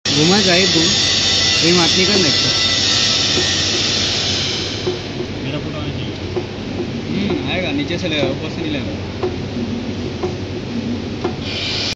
घुमा जाए दूर कोई बात नहीं करना इसका। मेरा फोटो आना चाहिए। आएगा नीचे से लेगा ऊपर से नहीं लेगा।